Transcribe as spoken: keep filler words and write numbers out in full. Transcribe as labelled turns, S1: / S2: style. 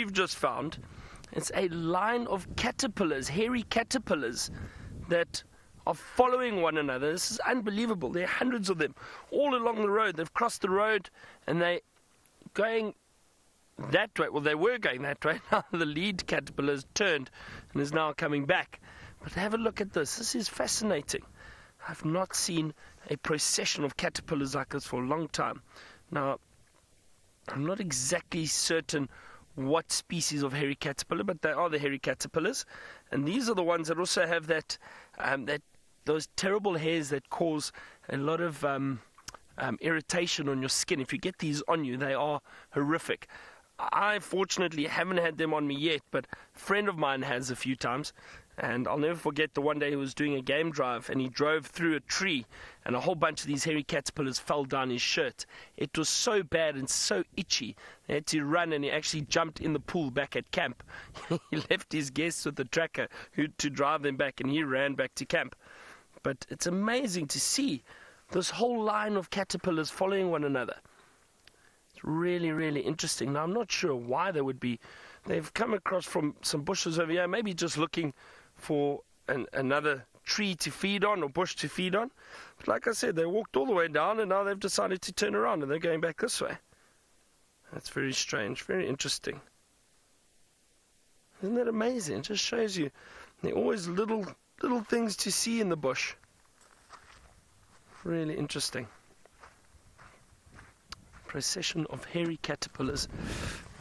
S1: We've just found it's a line of caterpillars, hairy caterpillars, that are following one another. This is unbelievable. There are hundreds of them all along the road. They've crossed the road and they're going that way. Well, they were going that way. Now the lead caterpillar has turned and is now coming back. But have a look at this. This is fascinating. I've not seen a procession of caterpillars like this for a long time. Now, I'm not exactly certain what species of hairy caterpillar, but they are the hairy caterpillars, and these are the ones that also have that, um, that those terrible hairs that cause a lot of um, um, irritation on your skin. If you get these on you, they are horrific. I fortunately haven't had them on me yet, but a friend of mine has a few times. And I'll never forget the one day he was doing a game drive and he drove through a tree and a whole bunch of these hairy caterpillars fell down his shirt. It was so bad and so itchy. They had to run, and he actually jumped in the pool back at camp. He left his guests with the tracker who, to drive them back, and he ran back to camp. But it's amazing to see this whole line of caterpillars following one another. It's really, really interesting. Now, I'm not sure why they would be. They've come across from some bushes over here, maybe just looking for an, another tree to feed on or bush to feed on. But like I said, they walked all the way down and now they've decided to turn around and they're going back this way. That's very strange, very interesting. Isn't that amazing? It just shows you there are always little little things to see in the bush. Really interesting. Procession of hairy caterpillars.